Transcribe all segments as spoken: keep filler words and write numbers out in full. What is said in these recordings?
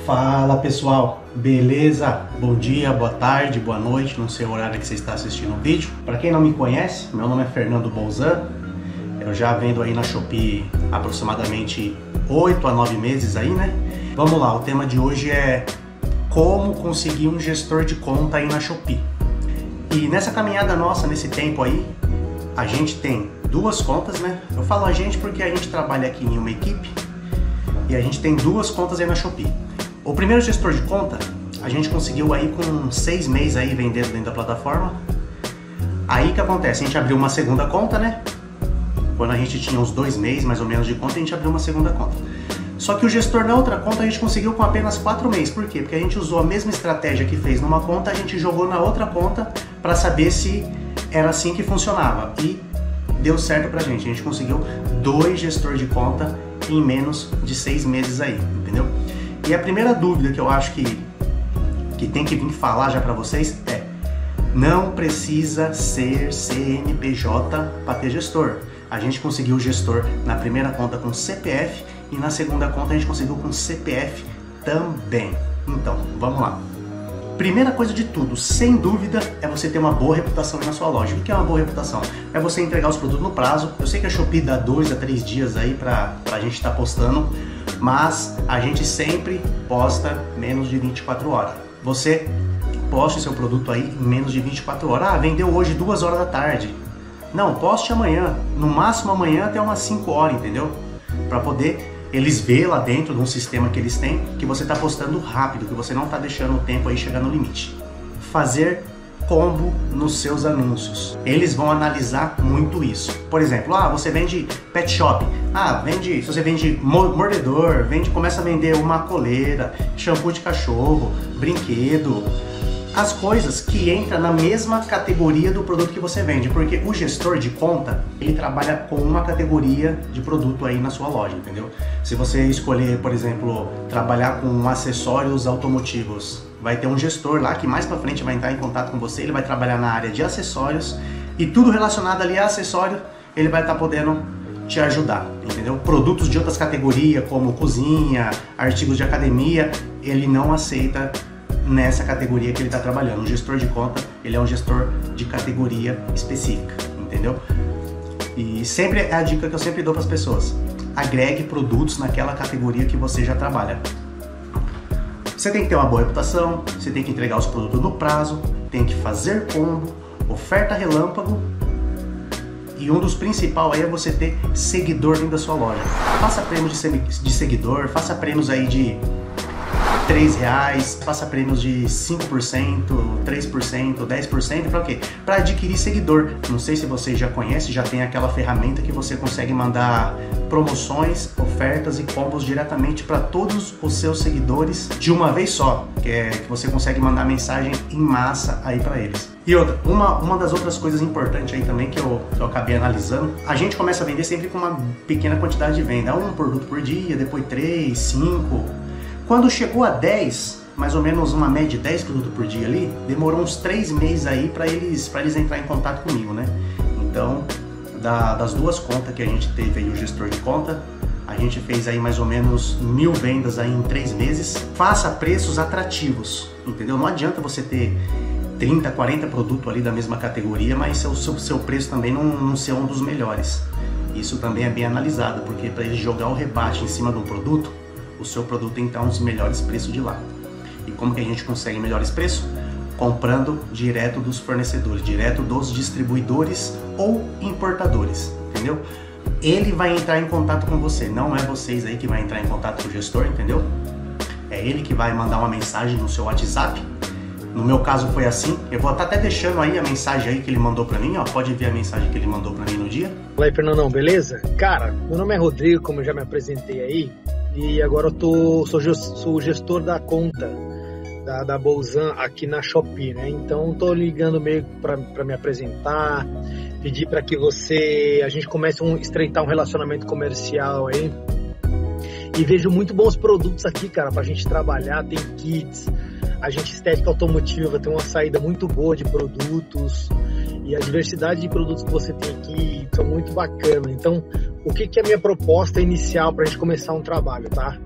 Fala pessoal, beleza? Bom dia, boa tarde, boa noite, não sei o horário que você está assistindo o vídeo. Para quem não me conhece, meu nome é Fernando Bolzan, eu já vendo aí na Shopee aproximadamente oito a nove meses aí, né? Vamos lá, o tema de hoje é como conseguir um gestor de conta aí na Shopee. E nessa caminhada nossa, nesse tempo aí, a gente tem duas contas, né? Eu falo a gente porque a gente trabalha aqui em uma equipe e a gente tem duas contas aí na Shopee. O primeiro gestor de conta, a gente conseguiu aí com seis meses aí vendendo dentro da plataforma. Aí que acontece, a gente abriu uma segunda conta, né? Quando a gente tinha uns dois meses mais ou menos de conta, a gente abriu uma segunda conta. Só que o gestor na outra conta a gente conseguiu com apenas quatro meses. Por quê? Porque a gente usou a mesma estratégia que fez numa conta, a gente jogou na outra conta para saber se era assim que funcionava. E deu certo pra gente. A gente conseguiu dois gestores de conta em menos de seis meses aí, entendeu? E a primeira dúvida que eu acho que, que tem que vir falar já para vocês é: não precisa ser C N P J para ter gestor. A gente conseguiu o gestor na primeira conta com C P F e na segunda conta a gente conseguiu com C P F também. Então, vamos lá. Primeira coisa de tudo, sem dúvida, é você ter uma boa reputação aí na sua loja. O que é uma boa reputação? É você entregar os produtos no prazo. Eu sei que a Shopee dá dois a três dias aí para a gente estar tá postando, mas a gente sempre posta menos de vinte e quatro horas. Você poste seu produto aí em menos de vinte e quatro horas. Ah, vendeu hoje duas horas da tarde. Não, poste amanhã. No máximo amanhã até umas cinco horas, entendeu? Para poder eles verem lá dentro de um sistema que eles têm que você está postando rápido, que você não está deixando o tempo aí chegar no limite. Fazer combo nos seus anúncios. Eles vão analisar muito isso. Por exemplo, ah, você vende pet shop. Ah, vende, se você vende mordedor, vende, começa a vender uma coleira, shampoo de cachorro, brinquedo, as coisas que entram na mesma categoria do produto que você vende, porque o gestor de conta, ele trabalha com uma categoria de produto aí na sua loja, entendeu? Se você escolher, por exemplo, trabalhar com acessórios automotivos, vai ter um gestor lá que mais pra frente vai entrar em contato com você, ele vai trabalhar na área de acessórios e tudo relacionado ali a acessório, ele vai estar podendo te ajudar, entendeu? Produtos de outras categorias, como cozinha, artigos de academia, ele não aceita nessa categoria que ele está trabalhando. O gestor de conta, ele é um gestor de categoria específica, entendeu? E sempre é a dica que eu sempre dou para as pessoas: agregue produtos naquela categoria que você já trabalha. Você tem que ter uma boa reputação, você tem que entregar os produtos no prazo, tem que fazer combo, oferta relâmpago, e um dos principais aí é você ter seguidor dentro da sua loja. Faça prêmios de seguidor, faça prêmios aí de três reais, faça prêmios de cinco por cento, três por cento, dez por cento, para o quê? Para adquirir seguidor. Não sei se vocês já conhecem, já tem aquela ferramenta que você consegue mandar promoções, ofertas e combos diretamente para todos os seus seguidores de uma vez só, que é que você consegue mandar mensagem em massa aí para eles. E outra, uma, uma das outras coisas importantes aí também que eu, que eu acabei analisando, a gente começa a vender sempre com uma pequena quantidade de venda, um produto por dia, depois três, cinco. Quando chegou a dez, mais ou menos uma média de dez produtos por dia ali, demorou uns três meses aí para eles, para eles entrar em contato comigo, né? Então, da, das duas contas que a gente teve aí, o gestor de conta, a gente fez aí mais ou menos mil vendas aí em três meses. Faça preços atrativos, entendeu? Não adianta você ter trinta, quarenta produtos ali da mesma categoria, mas seu, seu, seu preço também não, não ser um dos melhores. Isso também é bem analisado, porque para ele jogar o rebate em cima de um produto, o seu produto tem que estar um dos melhores preços de lá. E como que a gente consegue melhores preços? Comprando direto dos fornecedores, direto dos distribuidores ou importadores, entendeu? Ele vai entrar em contato com você, não é vocês aí que vai entrar em contato com o gestor, entendeu? É ele que vai mandar uma mensagem no seu WhatsApp. No meu caso foi assim, eu vou estar até deixando aí a mensagem aí que ele mandou pra mim, ó, pode ver a mensagem que ele mandou pra mim no dia. Fala aí, Fernandão, beleza? Cara, meu nome é Rodrigo, como eu já me apresentei aí, e agora eu tô, sou, sou gestor da conta da, da Bolzan aqui na Shopee, né? Então tô ligando meio para me apresentar, pedir para que você, a gente comece a um, estreitar um relacionamento comercial aí. E vejo muito bons produtos aqui, cara, pra gente trabalhar. Tem kits, a gente estética automotiva tem uma saída muito boa de produtos. E a diversidade de produtos que você tem aqui são muito bacanas. Então, o que, que é a minha proposta inicial para a gente começar um trabalho, tá?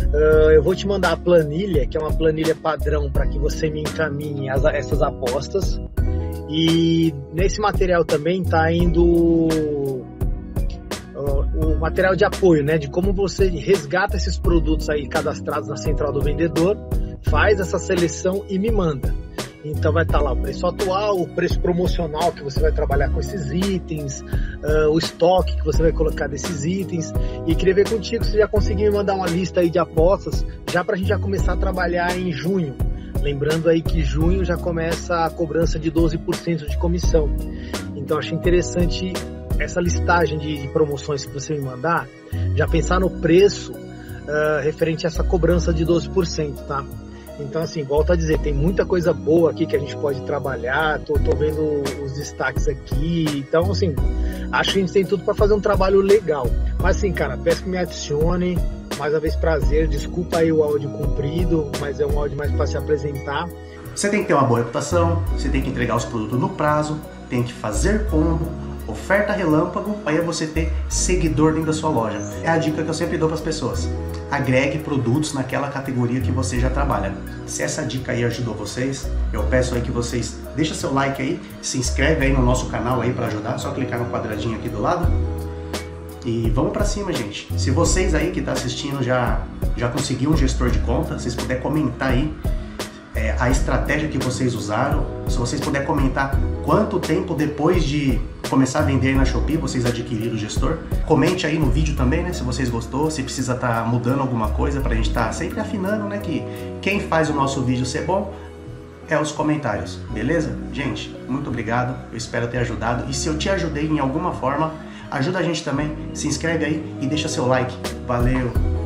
Uh, eu vou te mandar a planilha, que é uma planilha padrão para que você me encaminhe as, essas apostas. E nesse material também está indo uh, o material de apoio, né? De como você resgata esses produtos aí cadastrados na central do vendedor, faz essa seleção e me manda. Então vai estar lá o preço atual, o preço promocional que você vai trabalhar com esses itens, uh, o estoque que você vai colocar desses itens. E queria ver contigo se você já conseguiu me mandar uma lista aí de apostas, já para a gente já começar a trabalhar em junho. Lembrando aí que junho já começa a cobrança de doze por cento de comissão. Então achei interessante essa listagem de, de promoções que você me mandar, já pensar no preço uh, referente a essa cobrança de doze por cento, tá? Então, assim, volto a dizer, tem muita coisa boa aqui que a gente pode trabalhar, tô, tô vendo os destaques aqui, então, assim, acho que a gente tem tudo para fazer um trabalho legal. Mas, assim, cara, peço que me adicione, mais uma vez prazer, desculpa aí o áudio comprido, mas é um áudio mais para se apresentar. Você tem que ter uma boa reputação, você tem que entregar os produtos no prazo, tem que fazer combo, oferta relâmpago, para você ter seguidor dentro da sua loja. É a dica que eu sempre dou para as pessoas. Agregue produtos naquela categoria que você já trabalha. Se essa dica aí ajudou vocês, eu peço aí que vocês deixem seu like aí, se inscreve aí no nosso canal aí para ajudar, só clicar no quadradinho aqui do lado. E vamos para cima, gente. Se vocês aí que tá assistindo já, já conseguiram um gestor de conta, se vocês puderem comentar aí é, a estratégia que vocês usaram, se vocês puderem comentar quanto tempo depois de começar a vender na Shopee vocês adquiriram o gestor. Comente aí no vídeo também, né, se vocês gostou, se precisa estar tá mudando alguma coisa pra gente estar tá sempre afinando, né, que quem faz o nosso vídeo ser bom é os comentários, beleza? Gente, muito obrigado, eu espero ter ajudado, e se eu te ajudei em alguma forma, ajuda a gente também, se inscreve aí e deixa seu like. Valeu!